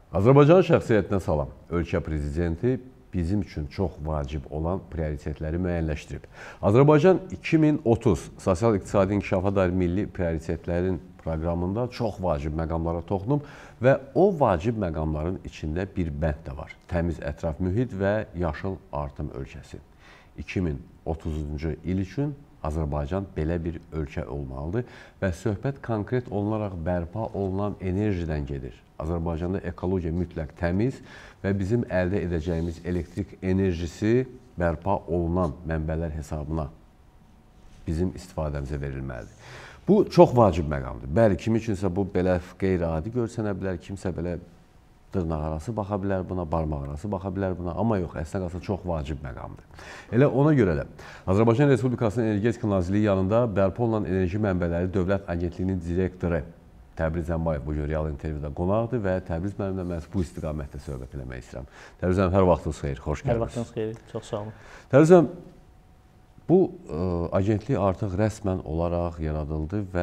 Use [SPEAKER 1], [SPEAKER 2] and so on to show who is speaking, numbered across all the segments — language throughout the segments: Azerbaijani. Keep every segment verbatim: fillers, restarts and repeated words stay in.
[SPEAKER 1] Azərbaycan şəxsiyyətinə salam. Ölkə prezidenti bizim üçün çox vacib olan prioritetləri müəyyənləşdirib. Azərbaycan iki min otuz sosial-iqtisadi inkişafa dair milli prioritetlərin proqramında çox vacib məqamlara toxunub və o vacib məqamların içində bir bənd də var. Təmiz ətraf mühit və yaşıl artım ölkəsi. iki min otuzuncu il üçün Azərbaycan belə bir ölkə olmalıdır və söhbət konkret olunaraq bərpa olunan enerjidən gedir. Azərbaycanda ekologiya mütləq təmiz və bizim əldə edəcəyimiz elektrik enerjisi bərpa olunan mənbələr hesabına bizim istifadəmizə verilməlidir. Bu çox vacib məqamdır. Bəli, kimi üçünsə bu belə qeyri-adi görsənə bilər, kimsə belə dırnaq arası baxa bilər buna, barmaq arası baxa bilər buna, amma yox, əslində qalsa çox vacib məqamdır. Elə ona görə də Azərbaycan Respublikasının Energetika Nazirliyi yanında bərpa olunan enerji mənbələri Dövlət Agentliyinin direktoru Təbriz Zəmbayev bu gün real intervyuda qonaqdır və Təbriz müəllimlə məhz bu istiqamətdə söhbət eləmək istəyirəm. Təbriz müəllim, hər vaxtınız xeyir, xoş gəldiniz.
[SPEAKER 2] Hər vaxtınız xeyir, çox sağ olun.
[SPEAKER 1] Təbriz müəllim, bu ə, agentlik artıq rəsmən olaraq yaradıldı və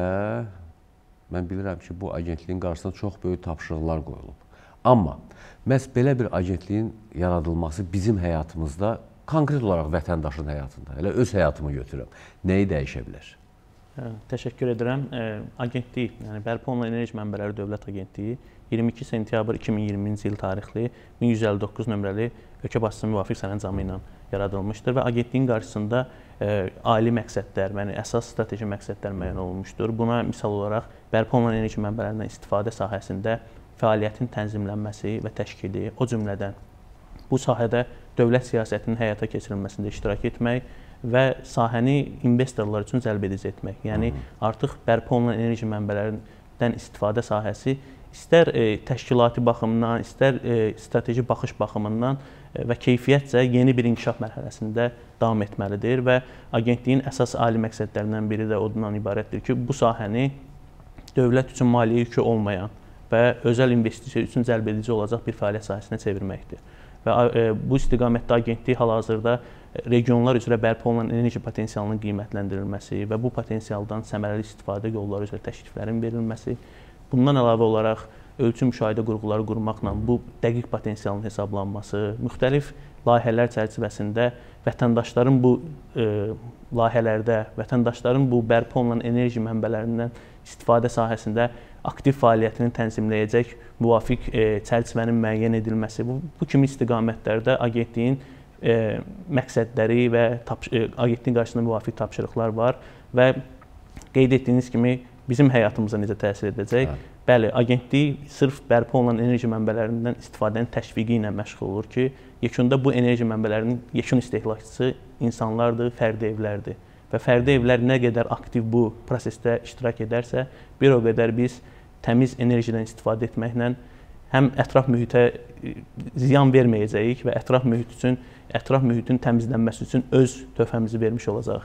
[SPEAKER 1] mən bilirəm ki, bu agentliyin qarşısına çox böyük tapşırıqlar qoyulub. Amma məhz belə bir agentliyin yaradılması bizim həyatımızda, konkret olaraq vətəndaşın həyatında, elə öz həyatımı götürürəm, nəyi dəyişə bilər?
[SPEAKER 2] Təşəkkür edirəm. Agentlik, yəni Bərpa Olunan Enerji Mənbələri Dövlət Agentliyi iyirmi iki sentyabr iki min iyirminci il tarixli min yüz əlli doqquz nömrəli ölkə başçısının müvafiq sərəncamı ilə yaradılmışdır və agentliyin qarşısında e, ali məqsədlər, yəni əsas strateji məqsədlər müəyyən olunmuşdur. Buna misal olaraq bərpa olunan enerji mənbələrindən istifadə sahəsində fəaliyyətin tənzimlənməsi və təşkili, o cümlədən bu sahədə dövlət siyasətinin həyata keçirilməsində iştirak etmək və sahəni investorlar üçün cəlb edici etmək. Yəni artıq bərpa olunan enerji mənbələrindən istifadə sahəsi istər e, təşkilati baxımından, istər e, strateji baxış baxımından e, və keyfiyyətcə yeni bir inkişaf mərhələsində davam etməlidir və agentliyin əsas ali məqsədlərindən biri də ondan ibarətdir ki, bu sahəni dövlət üçün maliyyə yükü olmayan və özəl investisiya üçün cəlb edici olacaq bir fəaliyyət sahəsinə çevirməkdir. Və e, bu istiqamətdə agentlik hal-hazırda regionlar üzrə bərpa olunan enerji potensialının qiymətləndirilməsi və bu potensialdan səmərəli istifadə yolları üzrə təkliflərin verilməsi, bundan əlavə olaraq ölçü müşahidə qurğuları qurmaqla bu dəqiq potensialın hesablanması, müxtəlif layihələr çərçivəsində vətəndaşların bu e, layihələrdə, vətəndaşların bu bərpa olunan enerji mənbələrindən istifadə sahəsində aktiv fəaliyyətini tənzimləyəcək müvafiq e, çərçivənin müəyyən edilməsi, bu, bu kimi istiqamətlərdə agentliyin e, məqsədləri və e, agentliyin qarşısında müvafiq tapşırıqlar var və qeyd etdiyiniz kimi bizim həyatımıza necə təsir edəcək? Hə. Bəli, agentlik sırf bərpa olunan enerji mənbələrindən istifadənin təşviqi ilə məşğul olur ki, yekunda bu enerji mənbələrinin yekun istehlakçısı insanlardır, fərdi evlərdir. Və fərdi evlər nə qədər aktiv bu prosesdə iştirak edərsə, bir o qədər biz təmiz enerjidən istifadə etməklə həm ətraf mühitə ziyan verməyəcəyik və ətraf mühit üçün, ətraf mühitin təmizlənməsi üçün öz töhfəmizi vermiş olacaq.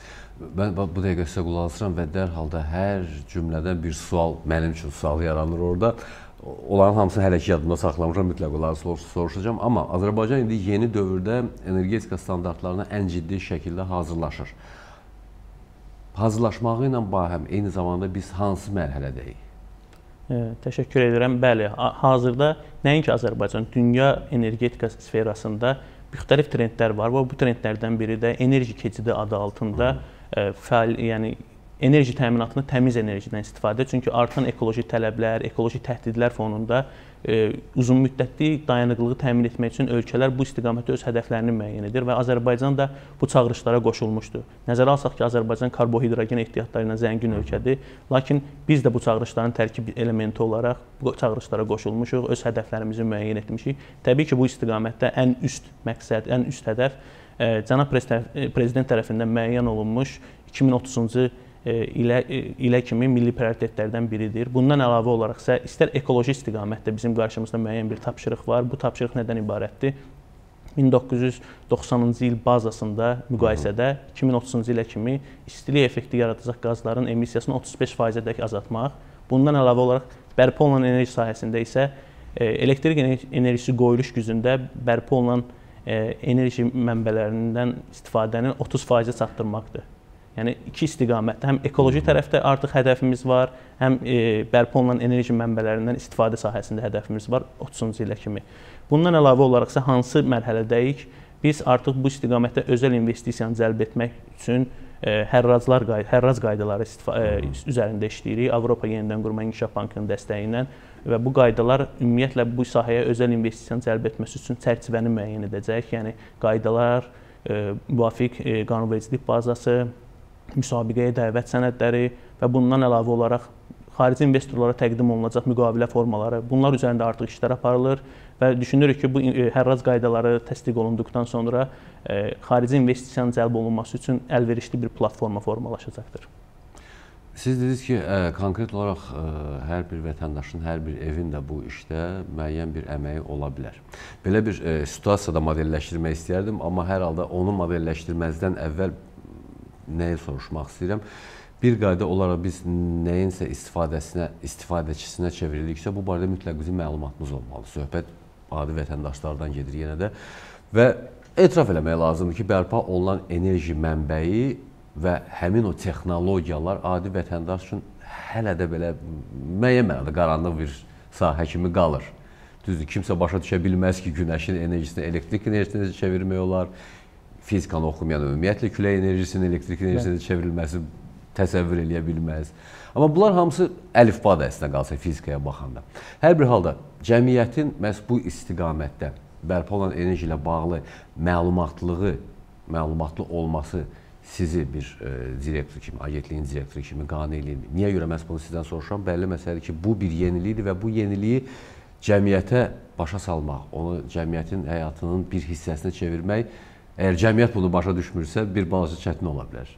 [SPEAKER 1] Mən bu dəqiqə sizə qulaq asıram və dərhal da hər cümlədən bir sual, mənim üçün sual yaranır orada. Onların hamısını hələ ki yadımda saxlamışam, mütləq onları soruşacağam. Amma Azərbaycan indi yeni dövrdə energetika standartlarına ən ciddi şəkildə hazırlaşır. Hazırlaşmağı ilə bahəm eyni zamanda biz hansı mərhələdəyik?
[SPEAKER 2] E, təşəkkür edirəm. Bəli, hazırda nəinki Azərbaycan, dünya energetika sferasında müxtəlif trendlər var və bu trendlərdən biri də enerji keçidi adı altında e, fəal, yəni enerji təminatını təmiz enerjidən istifadə. Çünki artan ekoloji tələblər, ekoloji təhdidlər fonunda e, uzun müddətli dayanıqlığı təmin etmək üçün ölkələr bu istiqamətdə öz hədəflərini müəyyən edir və Azərbaycan da bu çağırışlara qoşulmuşdur. Nəzərə alsaq ki, Azərbaycan karbohidrogen ehtiyatları ilə zəngin ölkədir, lakin biz də bu çağırışların tərkib elementi olaraq bu çağırışlara qoşulmuşuq, öz hədəflərimizi müəyyən etmişik. Təbii ki, bu istiqamətdə ən üst məqsəd, ən üst hədəf e, cənab prezident tərəfindən müəyyən olunmuş iki min otuzuncu ilə, ilə kimi milli prioritetlərdən biridir. Bundan əlavə olaraq isə istər ekoloji istiqamətdə bizim qarşımızda müəyyən bir tapşırıq var. Bu tapşırıq nədən ibarətdir? min doqquz yüz doxsanıncı il bazasında müqayisədə iki min otuzuncu ilə kimi istilik effekti yaradacaq qazların emissiyasını otuz beş faizədək azaltmaq. Bundan əlavə olaraq bərpa olunan enerji sahəsində isə elektrik enerjisi qoyuluş gücündə bərpa olunan enerji mənbələrindən istifadənin otuz faizə çatdırmaqdır. Yəni iki istiqamətdə həm ekoloji tərəfdə artıq hədəfimiz var, həm e, bərpa olunan enerji mənbələrindən istifadə sahəsində hədəfimiz var otuzuncu ilə kimi. Bundan əlavə olaraqsa hansı mərhələdəyik? Biz artıq bu istiqamətdə özəl investisiyanı cəlb etmək üçün e, hərrazlar hərraz qaydaları e, üzərində işləyirik. Avropa Yenidən Qurma İnkişaf Bankının dəstəyi ilə və bu qaydalar ümumiyyətlə bu sahəyə özəl investisiyanı cəlb etməsi üçün çərçivəni müəyyən edəcək. Yəni qaydalar, e, müvafiq e, qanunvericilik bazası, müsabiqəyə dəvət sənədləri və bundan əlavə olaraq xarici investorlara təqdim olunacaq müqavilə formaları, bunlar üzərində artıq işlər aparılır və düşünürük ki, bu hərraz qaydaları təsdiq olunduqdan sonra e, xarici investisiyanın cəlb olunması üçün əlverişli bir platforma formalaşacaqdır.
[SPEAKER 1] Siz dediniz ki, ə, konkret olaraq ə, hər bir vətəndaşın, hər bir evin də bu işdə müəyyən bir əməyi ola bilər. Belə bir ə, situasiyada modelləşdirmək istəyərdim, amma hər halda onu modelləşdirməzdən əvvəl nəyi soruşmaq istəyirəm? Bir qayda olaraq biz nəyinsə istifadəsinə, istifadəçisinə çevrildiksə, bu barədə mütləq bizim məlumatımız olmalı. Söhbət adi vətəndaşlardan gedir yenə də. Və etiraf eləmək lazımdır ki, bərpa olunan enerji mənbəyi və həmin o texnologiyalar adi vətəndaş üçün hələ də belə müəyyən mənada qaranlıq bir sahə kimi qalır. Düzdür, kimsə başa düşə bilməz ki, günəşin enerjisini elektrik enerjisinə çevirmək olar. Fizikanı oxumayan ümumiyyətlə külək enerjisinin elektrik enerjisinə çevrilməsi təsəvvür eləyə bilməz. Amma bunlar hamısı əlifba dərsində qalsa fizikaya baxanda. Hər bir halda cəmiyyətin məhz bu istiqamətdə bərpa olunan enerji ilə bağlı məlumatlığı, məlumatlı olması sizi bir e, direktor kimi, agentliyin direktoru kimi qane eləyir. Niyə görə məhz bunu sizdən soruşuram? Bəlli məsələdir ki, bu bir yenilikdir və bu yeniliyi cəmiyyətə başa salmaq, onu cəmiyyətin həyatının bir hissəsinə çevirmək, əgər cəmiyyət bunu başa düşmürsə, bir balaca çətin ola bilər.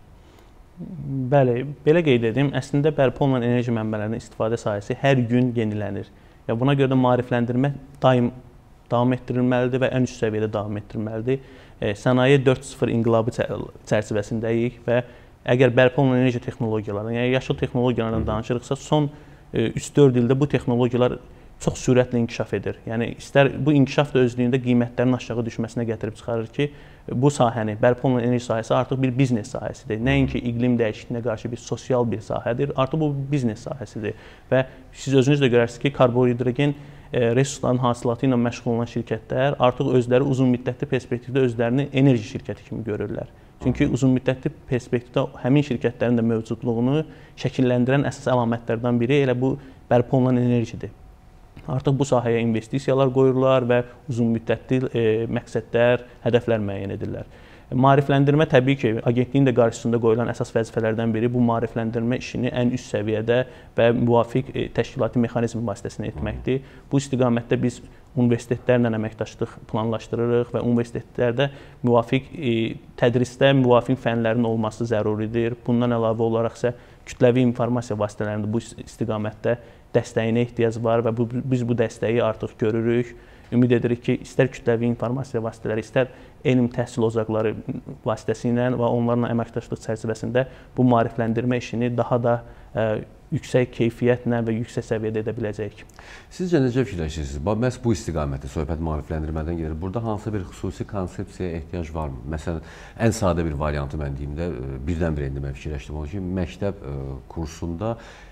[SPEAKER 2] Bəli, belə qeyd edim, əslində bərpa olunan enerji mənbələrinin istifadə sahəsi hər gün yenilənir. Və buna görə də maarifləndirmə daim davam etdirilməlidir və ən üst səviyyədə davam etdirilməlidir. E, sənaye dörd nöqtə sıfır inqilabı çərçivəsindəyik və əgər bərpa olunan enerji texnologiyalarından, yəni yaşıl texnologiyalardan danışırıqsa, son üç dörd ildə bu texnologiyalar çox sürətlə inkişaf edir. Yəni istər bu inkişaf da özlüyündə qiymətlərin aşağı düşməsinə gətirib çıxarır ki, bu sahəni, bərpa olunan enerji sahəsi artıq bir biznes sahəsidir. Nəinki iqlim dəyişikliyinə qarşı bir sosial bir sahədir, artıq bu biznes sahəsidir. Və siz özünüz də görərsiniz ki, karbohidrogen resursların hasilatı ilə məşğul olan şirkətlər artıq özləri uzun müddətli perspektivdə özlərini enerji şirkəti kimi görürlər. Çünki uzun müddətli perspektivdə həmin şirkətlərin də mövcudluğunu şəkilləndirən əsas əlamətlərdən biri elə bu bərpa olunan enerjidir. Artıq bu sahəyə investisiyalar qoyurlar və uzun müddətli e, məqsədlər, hədəflər müəyyən edirlər. Maarifləndirmə təbii ki, agentliyin də qarşısında qoyulan əsas vəzifələrdən biri bu maarifləndirmə işini ən üst səviyyədə və müvafiq e, təşkilati mexanizm vasitəsilə etməkdir. Bu istiqamətdə biz universitetlərlə əməkdaşlıq planlaşdırırıq və universitetlərdə müvafiq e, tədrisdə müvafiq fənlərin olması zəruridir. Bundan əlavə olaraq isə kütləvi informasiya vasitələrində bu istiqamətdə dəstəyinə ehtiyac var və bu, biz bu dəstəyi artıq görürük. Ümid edirik ki, istər kütləvi informasiya vasitələri, istər elm təhsil ocaqları vasitəsilə və onlarla əməkdaşlıq çərçivəsində bu maarifləndirmə işini daha da ə, yüksək keyfiyyətlə və yüksək səviyyədə edə biləcəyik.
[SPEAKER 1] Sizcə necə fikirləşirsiniz? Məhz bu istiqamətdə söhbət maarifləndirmədən gedir. Burada hansı bir xüsusi konsepsiyaya ehtiyac varmı? Məsələn, ən sadə bir variantı mən deyim də, birdən-birə indi mən fikirləşdim onu ki, məktəb ə, kursunda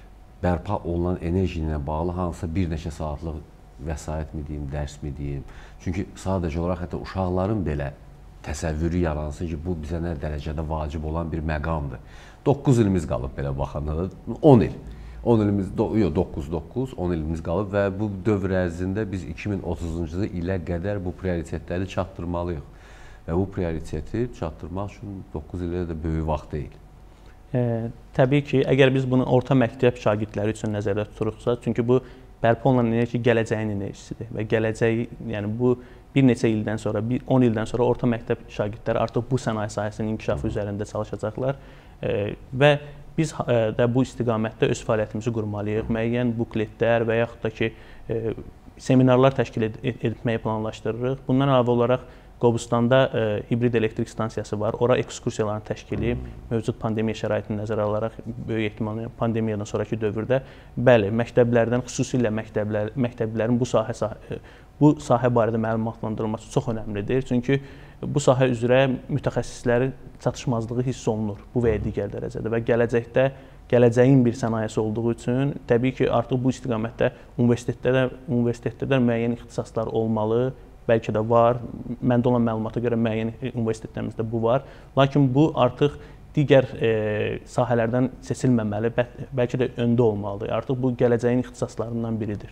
[SPEAKER 1] bərpa olunan enerji ilə bağlı hansısa bir neçə saatlıq vəsait mi deyim, dərs mi deyim? Çünki sadəcə olaraq hətta uşaqların belə təsəvvürü yaransın ki, bu bizə nə dərəcədə vacib olan bir məqamdır. doqquz ilimiz qalıb belə baxanda da, on il. on ilimiz, yox, doqquz doqquz, on ilimiz qalıb və bu dövr ərzində biz iki min otuzuncu ilə qədər bu prioritetləri çatdırmalıyıq. Və bu prioriteti çatdırmaq üçün doqquz ildə də böyük vaxt deyil.
[SPEAKER 2] E, təbii ki, əgər biz bunu orta məktəb şagirdləri üçün nəzərdə tuturuqsa, çünki bu bərpa olunan enerji gələcəyin enerjisidir və gələcəyi, yəni bu bir neçə ildən sonra, on ildən sonra orta məktəb şagirdləri artıq bu sənaye sahəsinin inkişafı üzərində çalışacaqlar e, və biz e, də bu istiqamətdə öz fəaliyyətimizi qurmalıyıq. Müəyyən bukletlər və yaxud da ki, e, seminarlar təşkil ed etməyi planlaşdırırıq. Bundan əlavə olaraq Qobustanda e, hibrid elektrik stansiyası var. Ora ekskursiyaların təşkili mövcud pandemiya şəraitini nəzərə alaraq böyük ehtimalle pandemiyadan sonraki dövrdə bəli, məktəblərdən, xüsusilə məktəblər, məktəblərin bu sahə, sahə bu sahə barədə məlumatlandırılması çox önəmlidir. Çünki bu sahə üzrə mütəxəssislərin çatışmazlığı hiss olunur bu və ya digər dərəcədə və gələcəkdə gələcəyin bir sənayesi olduğu üçün təbii ki, artıq bu istiqamətdə universitetlərdə universitetlərdə müəyyən ixtisaslar olmalı. Bəlkə də var. Məndə olan məlumata görə müəyyən universitetlərimizdə bu var. Lakin bu artıq digər e, sahələrdən seçilməməli, bəlkə də öndə olmalıdır. Artıq bu gələcəyin ixtisaslarından biridir.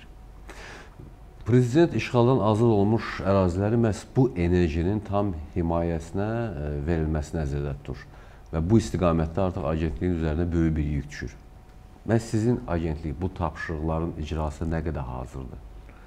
[SPEAKER 1] Prezident işğaldan azad olmuş əraziləri məhz bu enerjinin tam himayəsinə verilməsi nəzərdə tutur və bu istiqamətdə artıq agentliyin üzərinə böyük bir yük düşür. Məhz sizin agentlik bu tapşırıqların icrası nə qədər hazırdır?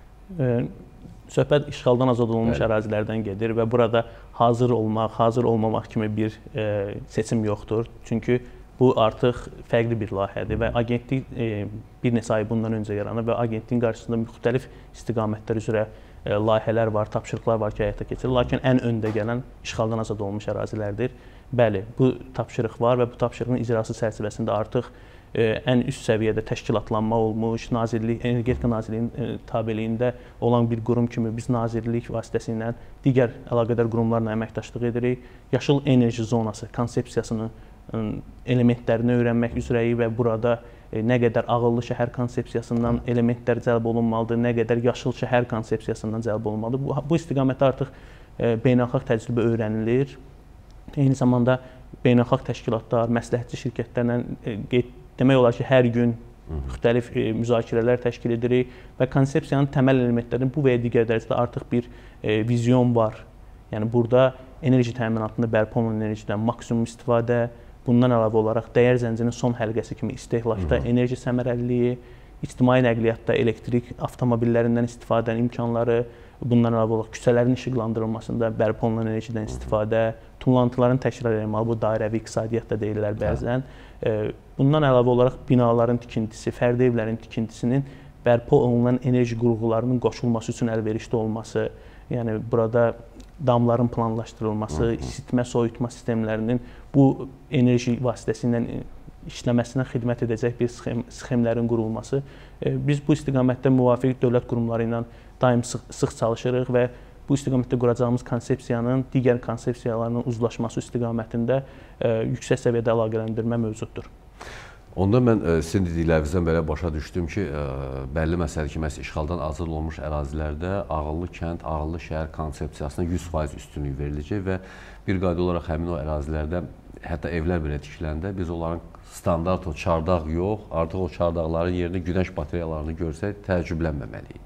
[SPEAKER 2] E, Söhbət işğaldan azad olunmuş Bəli. ərazilərdən gedir və burada hazır olmaq, hazır olmamaq kimi bir e, seçim yoxdur. Çünki bu artıq fərqli bir layihədir və agentlik e, bir neçə ay bundan öncə yaranıb və agentliyin qarşısında müxtəlif istiqamətlər üzrə e, layihələr var, tapşırıqlar var ki, həyata keçirilir. Lakin ən öndə gələn işğaldan azad olunmuş ərazilərdir. Bəli, bu tapşırıq var və bu tapşırığın icrası çərçivəsində artıq ən üst səviyyədə təşkilatlanma olmuş, Nazirlik, Energetika Nazirliyinin tabeliyində olan bir qurum kimi biz Nazirlik vasitəsilə digər əlaqədar qurumlarla əməkdaşlıq edirik. Yaşıl enerji zonası konsepsiyasının elementlərini öyrənmək üzrəyik və burada nə qədər ağıllı şəhər konsepsiyasından elementlər cəlb olunmalıdır, nə qədər yaşıl şəhər konsepsiyasından cəlb olunmalıdır. Bu, bu istiqamətdə artıq beynəlxalq təcrübə öyrənilir. Eyni zamanda beynəlxalq təşkilatlar, məsləhətçi şirkətlərlə demək olar ki, hər gün müxtəlif e, müzakirələr təşkil edirik və konsepsiyanın təməl elementlərinin bu və ya digər dərəcədə artıq bir e, vizyon var. Yəni burada enerji təminatında bərpa olunan enerjidən maksimum istifadə, bundan əlavə olaraq dəyər zəncirinin son həlqəsi kimi istehlakda enerji səmərəliliyi, ictimai nəqliyyatda elektrik avtomobillərindən istifadənin imkanları, bundan əlavə olaraq küçələrin işıqlandırılmasında bərpa olunan enerjidən istifadə, tullantıların təkrar edilməli, bu dairəvi iqtisadiyyat da deyirlər bəzən. Bundan əlavə olaraq binaların tikintisi, fərdi evlərin tikintisinin bərpa olunan enerji qurğularının qoşulması üçün əlverişli olması, yəni burada damların planlaşdırılması, isitmə, soyutma sistemlərinin bu enerji vasitəsilə işləməsinə xidmət edəcək bir sxem, sxemlərin qurulması. Biz bu istiqamətdə müvafiq dövlət qurumları ilə daim sıx, sıx çalışırıq və bu istiqamətdə quracağımız konsepsiyanın digər konsepsiyalarının uzlaşması istiqamətində e, yüksək səviyyədə əlaqələndirmə mövcuddur.
[SPEAKER 1] Onda mən e, sizin dediklərinizdən belə başa düşdüm ki, e, bəlli məsələ ki, məhz işğaldan azad olunmuş ərazilərdə ağıllı kənd, ağıllı şəhər konsepsiyasına yüz faiz üstünlük veriləcək və bir qayda olaraq həmin o ərazilərdə hətta evlər belə tikiləndə biz onların standart o çardaq yox, artıq o çardaqların yerinə günəş batareyalarını görsək təəccüblənməməliyik.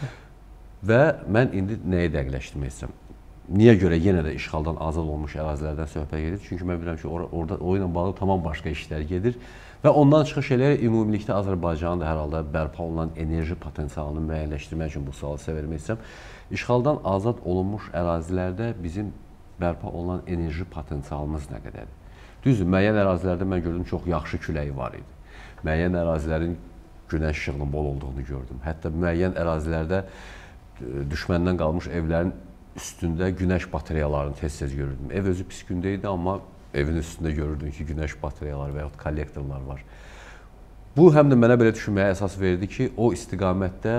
[SPEAKER 1] Və mən indi nəyə dəqiqləşdirmək istəyirəm? Niyə görə yenə də işğaldan azad olmuş ərazilərdən söhbət gedir? Çünki mən bilirəm ki, or orada o ilə bağlı tamam başqa işlər gedir və ondan çıxış eləyərək ümumilikdə Azərbaycanın da hər halda bərpa olunan enerji potensialını müəyyənləşdirmək üçün bu sualı sizə vermək istəyirəm. İşğaldan azad olunmuş ərazilərdə bizim bərpa olunan enerji potensialımız nə qədərdir? Düzdür, müəyyən ərazilərdə mən gördüm çox yaxşı küləyi var idi. Müəyyən ərazilərin günəş işığının bol olduğunu gördüm. Hətta müəyyən ərazilərdə düşməndən qalmış evlərin üstündə günəş batareyalarını tez-tez görürdüm. Ev özü pis gündə idi, amma evin üstündə görürdüm ki, günəş batareyaları və yaxud kollektorlar var. Bu, həm də mənə belə düşünməyə əsas verdi ki, o istiqamətdə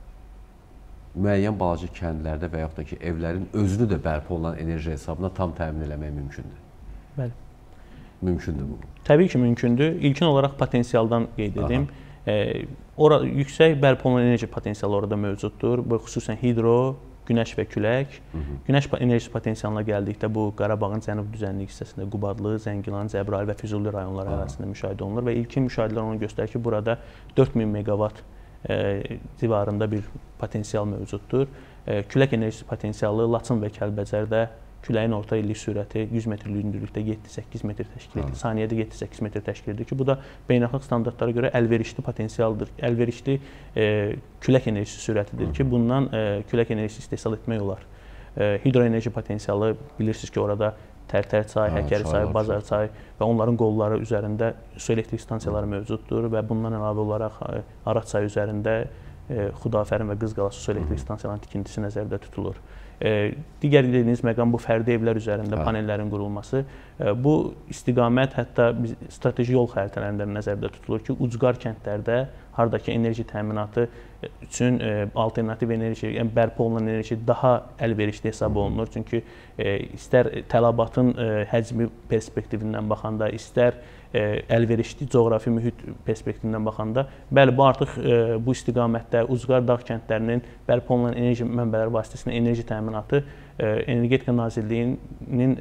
[SPEAKER 1] müəyyən balaca kəndlərdə və yaxud da ki, evlərin özünü də bərpa olunan enerji hesabına tam təmin eləmək mümkündür.
[SPEAKER 2] Bəli.
[SPEAKER 1] Mümkündür bu.
[SPEAKER 2] Təbii ki, mümkündür. İlkin olaraq potensialdan qeyd edim. E, ora, yüksək bərpa olunan enerji potensialı orada mövcuddur. Bu, xüsusən hidro, günəş və külək. Hı -hı. Günəş enerjisi potensialına gəldikdə bu Qarabağın cənub düzənlik hissəsində Qubadlı, Zəngilan, Cəbrayıl və Füzuli rayonları arasında müşahidə olunur və ilkin müşahidələr onu göstərir ki, burada dörd min meqavat e, civarında bir potensial mövcuddur. E, külək enerjisi potensialı Laçın və Kəlbəcərdə küləyin orta illik sürəti yüz metrlik hündürlükdə yeddi səkkiz metr təşkil edir. Saniyədə yeddi səkkiz metr təşkil edir ki, bu da beynəlxalq standartlara görə əlverişli potensialdır. Əlverişli e, külək enerjisi sürətidir ki, bundan e, külək enerjisi istehsal etmək olar. E, hidroenerji potensialı bilirsiniz ki, orada Tərtər çay, Həkəri çay, Bazar çay və onların qolları üzərində su elektrik stansiyaları mövcuddur və bundan əlavə olaraq e, Araç çayı üzərində e, Xudafərin və Qızqalası su elektrik stansiyalarının tikintisi nəzərdə tutulur. E, digər dediyiniz məqam bu fərdi evlər üzərində hə. panellərin qurulması. E, bu istiqamət hətta biz strateji yol xəritələrində nəzərdə tutulur ki, ucqar kəndlərdə hardakı enerji təminatı üçün alternativ enerji, yəni bərpa olunan enerji daha əlverişli hesab olunur. Çünki istər tələbatın həcmi perspektivindən baxanda, istər əlverişli coğrafi mühit perspektivindən baxanda, bəli, bu artıq bu istiqamətdə ucqar dağ kəndlərinin bərpa olunan enerji mənbələri vasitəsilə enerji təminatı Energetika Nazirliyinin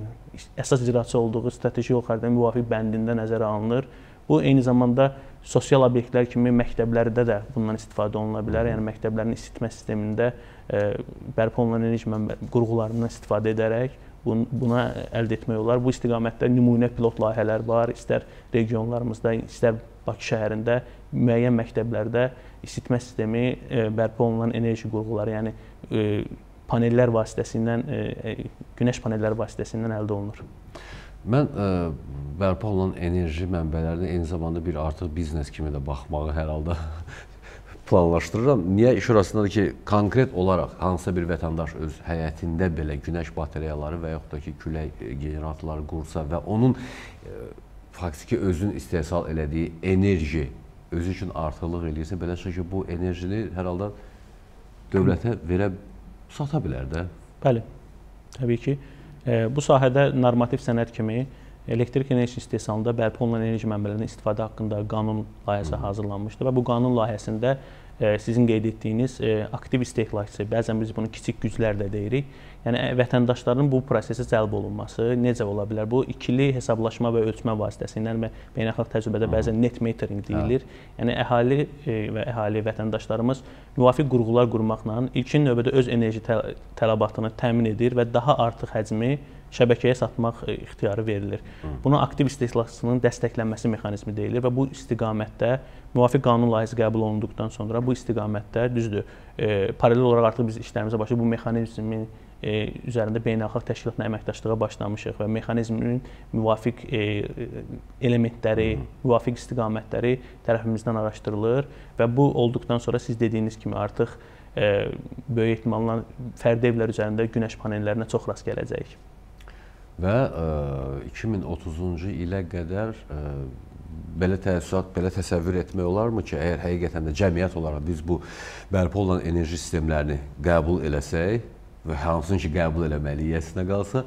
[SPEAKER 2] əsas icraçı olduğu strateji yol xəritəsinin müvafiq bəndində nəzərə alınır. Bu, eyni zamanda sosial obyektlər kimi məktəblərdə də bundan istifadə oluna bilər. Yəni, məktəblərin isitmə sistemində bərpa olunan enerji qurğularından istifadə edərək buna əldə etmək olar. Bu istiqamətdə nümunə pilot layihələr var. İstər regionlarımızda, istər Bakı şəhərində müəyyən məktəblərdə isitmə sistemi, bərpa olunan enerji qurğuları, yəni panellər vasitəsindən, günəş panelləri vasitəsindən əldə olunur.
[SPEAKER 1] Mən ə, bərpa olunan enerji mənbələrinə eyni zamanda bir artıq biznes kimi də baxmağı hər halda planlaşdırıram. Niyə? İş orasındadır ki, konkret olaraq hansısa bir vətəndaş öz həyətində belə günəş bateriyaları və yaxud da ki, külək generatorları qursa və onun ə, faktiki özünün istehsal elədiyi enerji özü üçün artıqlıq eləyirsə, belə çıxır ki, bu enerjini hər halda dövlətə verə, sata bilər də.
[SPEAKER 2] Bəli, təbii ki. Bu sahədə normativ sənəd kimi elektrik enerji istehsalında bərpa olunan enerji mənbələrinin istifadə haqqında qanun layihəsi hazırlanmışdır və bu qanun layihəsində sizin qeyd etdiyiniz aktiv istehlakçı, bəzən biz bunu kiçik güclər də deyirik, yəni vətəndaşların bu prosesə cəlb olunması necə ola bilər? Bu, ikili hesablaşma və ölçmə vasitəsilə və beynəlxalq təcrübədə bəzən net metering deyilir. Yəni, əhali və əhali vətəndaşlarımız müvafiq qurğular qurmaqla ilkin növbədə öz enerji tələbatını təmin edir və daha artıq həcmi şəbəkəyə satmaq ixtiyarı verilir. Buna aktiv istehlakçının dəstəklənməsi mexanizmi deyilir və bu istiqamətdə müvafiq qanun layihəsi qəbul olunduqdan sonra bu istiqamətdə düzdür, paralel olaraq artıq biz işlərimizə başlayıb bu mexanizmin üzərində beynəlxalq təşkilatla əməkdaşlığa başlamışıq və mexanizmin müvafiq elementləri, müvafiq istiqamətləri tərəfimizdən araşdırılır və bu olduqdan sonra siz dediyiniz kimi artıq böyük ehtimalla fərdi evlər üzərində günəş panellərinə çox rast gələcəyik.
[SPEAKER 1] Və iki min otuzuncu ilə qədər belə təəssürat, belə təsəvvür etmək olarmı ki, əgər həqiqətən də cəmiyyət olaraq biz bu bərpa olunan enerji sistemlərini qəbul eləsək və hansını ki, qəbul eləməliyik əslində qalsa,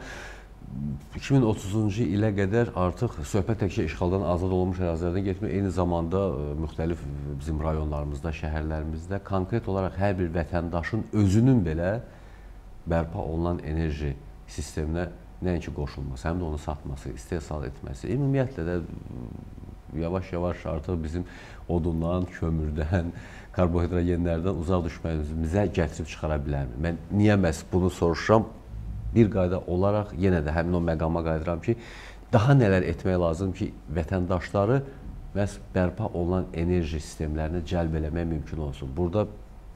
[SPEAKER 1] iki min otuzuncu ilə qədər artıq söhbət təkcə işğaldan azad olunmuş ərazilərdən getmir, eyni zamanda müxtəlif bizim rayonlarımızda, şəhərlərimizdə konkret olaraq hər bir vətəndaşın özünün belə bərpa olunan enerji sisteminə nəinki qoşulması, həm də onu satması, istehsal etməsi, ümumiyyətlə də yavaş-yavaş artıq bizim odundan, kömürdən, karbohidrogenlərdən uzaq düşməyimizə gətirib çıxara bilərmi? Mən niyə məhz bunu soruşuram? Bir qayda olaraq yenə də həmin o məqama qayıdıram ki, daha nələr etmək lazım ki, vətəndaşları məhz bərpa olunan enerji sistemlərini cəlb eləmək mümkün olsun. Burada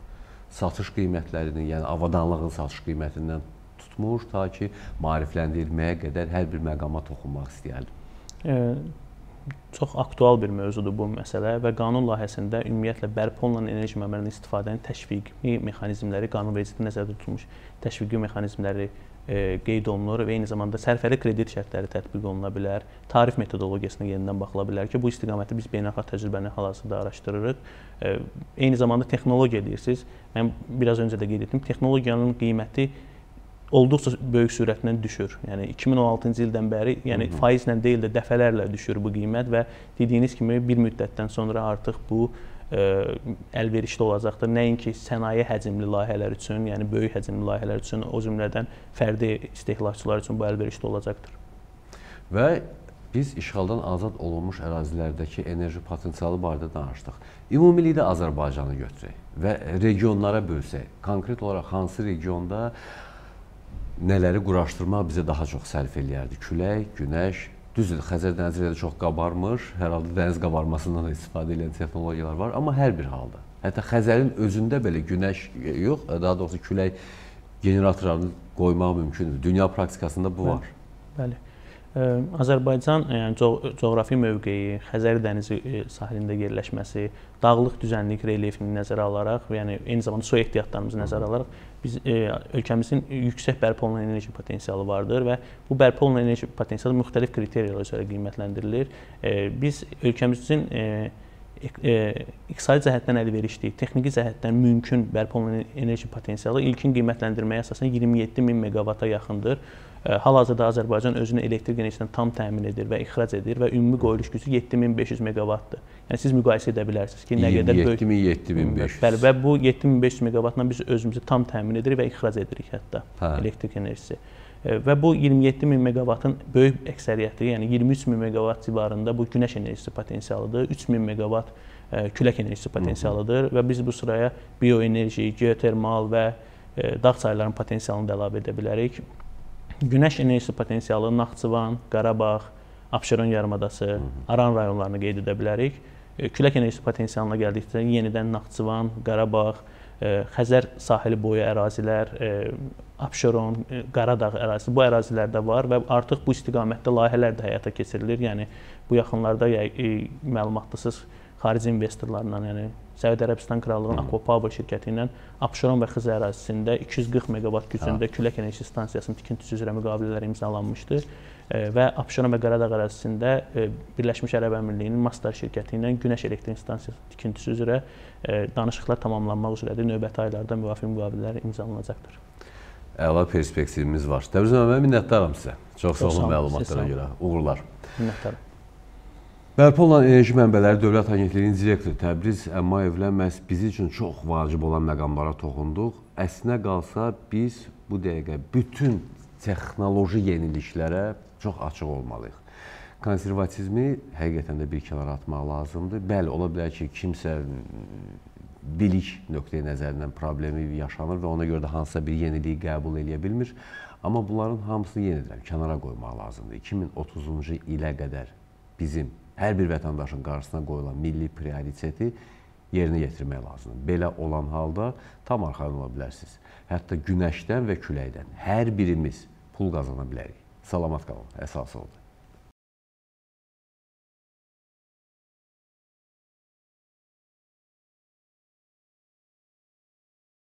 [SPEAKER 1] satış qiymətlərinin, yəni avadanlığın satış qiymətindən tutmuş, ta ki, maarifləndirməyə qədər hər bir məqama toxunmaq istəyərdim.
[SPEAKER 2] Çox aktual bir mövzudur bu məsələ və qanun layihəsində ümumiyyətlə bərpa olunan enerji mənbələrinin istifadənin təşviqi mexanizmləri, qanunvericilikdə nəzərdə tutulmuş təşviqi mexanizmləri qeyd olunur və eyni zamanda sərfəli kredit şərtləri tətbiq oluna bilər, tarif metodologiyasına yenidən baxıla bilər ki, bu istiqamətdə biz beynəlxalq təcrübəni hal-hazırda araşdırırıq. Eyni zamanda texnologiya deyirsiniz, mən biraz öncə də qeyd etdim, texnologiyanın qiyməti olduqca böyük sürətlə düşür. Yəni iki min on altıncı ildən bəri, yəni faizlə deyil də dəfələrlə düşür bu qiymət və dediyiniz kimi bir müddətdən sonra artıq bu əlverişli olacaqdır. Nəinki sənaye həcmli layihələr üçün, yəni böyük həcmli layihələr üçün, o cümlədən fərdi istehlakçılar üçün bu əlverişli olacaqdır.
[SPEAKER 1] Və biz işğaldan azad olunmuş ərazilərdəki enerji potensialı barədə danışdıq. Ümumilikdə Azərbaycanı götürək və regionlara bölsək, konkret olaraq hansı regionda nələri quraşdırmaq bizə daha çox sərf eləyərdi? Külək, günəş, düzdür, Xəzər dənizi də çox qabarmır, hər halda dəniz qabarmasından da istifadə edən texnologiyalar var, amma hər bir halda. Hətta Xəzərin özündə belə günəş yox, daha doğrusu külək generatorlarını qoymaq mümkündür. Dünya praktikasında bu var.
[SPEAKER 2] Bəli. Azərbaycan yəni coğrafi mövqeyi, Xəzər dənizi sahilində yerləşməsi, dağlıq düzənlik relyefini nəzərə alaraq, yəni eyni zamanda su ehtiyatlarımızı nəzərə alaraq biz ölkəmizin yüksək bərpa olunan enerji potensialı vardır və bu bərpa olunan enerji potensialı müxtəlif kriteriyalar üzrə qiymətləndirilir. Biz ölkəmizin e, iqtisadi cəhətdən əlverişli, texniki cəhətdən mümkün bərpa olunan enerji potensialı ilkin qiymətləndirməyə əsasən iyirmi yeddi min meqavata yaxındır. Hal-hazırda Azərbaycan özünü elektrik enerjisindən tam təmin edir və ixrac edir və ümumi qoyuluş gücü yeddi min beş yüz meqavatdır. Yəni siz müqayisə edə bilərsiniz ki, nə qədər böyük.
[SPEAKER 1] iyirmi yeddi min yeddi min beş yüz.
[SPEAKER 2] Bəli, və bu yeddi min beş yüz meqavatla biz özümüzü tam təmin edirik və ixrac edirik hətta hə. elektrik enerjisi. Və bu iyirmi yeddi min meqavatın böyük əksəriyyəti, yəni iyirmi üç min meqavat civarında bu günəş enerjisi potensialıdır, üç min meqavat külək enerjisi potensialıdır və biz bu sıraya bioenerji, geotermal və dağ çayların potensialını da əlavə edə bilərik. Günəş enerjisi potensialı Naxçıvan, Qarabağ, Abşeron yarımadası, Aran rayonlarını qeyd edə bilərik. Külək enerjisi potensialına gəldikdə yenidən Naxçıvan, Qarabağ, Xəzər sahili boyu ərazilər, Abşeron, Qaradağ ərazisi bu ərazilərdə var və artıq bu istiqamətdə layihələr də həyata keçirilir. Yəni bu yaxınlarda məlumatlısınız xarici investorlarla, yəni Səudiyyə Ərəbistan Krallığının Aquapower şirkəti ilə Abşeron və Xızı ərazisində iki yüz qırx meqavat gücündə külək enerjisi stansiyasının tikintisi üzrə müqavilələr imzalanmışdır və Abşeron və Qaradağ ərazisində Birləşmiş Ərəb Əmirliklərinin Masdar şirkəti ilə günəş elektrik stansiyası tikintisi üzrə danışıqlar tamamlanmaq üzrədir. Növbəti aylarda müvafiq müqavilələr imzalanacaqdır.
[SPEAKER 1] Əla perspektivimiz var. Təbriz müəllim, minnətdaram sizə. Çox sağ olun məlumatlara görə. Uğurlar.
[SPEAKER 2] Minnətdaram.
[SPEAKER 1] Bərpa olunan Enerji Mənbələri Dövlət Agentliyinin direktoru Təbriz Əmmayevlə məhz bizim üçün çox vacib olan məqamlara toxunduq. Əslinə qalsa biz bu dəqiqə bütün texnoloji yeniliklərə çox açıq olmalıyıq. Konservatizmi həqiqətən də bir kənara atmaq lazımdır. Bəli, ola bilər ki, kimsə bilik nöqteyi nəzərindən problemi yaşanır və ona görə də hansısa bir yeniliyi qəbul edə bilmir. Amma bunların hamısını yenidən kənara qoymaq lazımdır. iki min otuzuncu ilə qədər bizim hər bir vətəndaşın qarşısına qoyulan milli prioriteti yerinə yetirmək lazımdır. Belə olan halda tam arxayın ola bilərsiniz. Hətta günəşdən və küləkdən hər birimiz pul qazana bilərik. Salamat qalın, əsası oldu.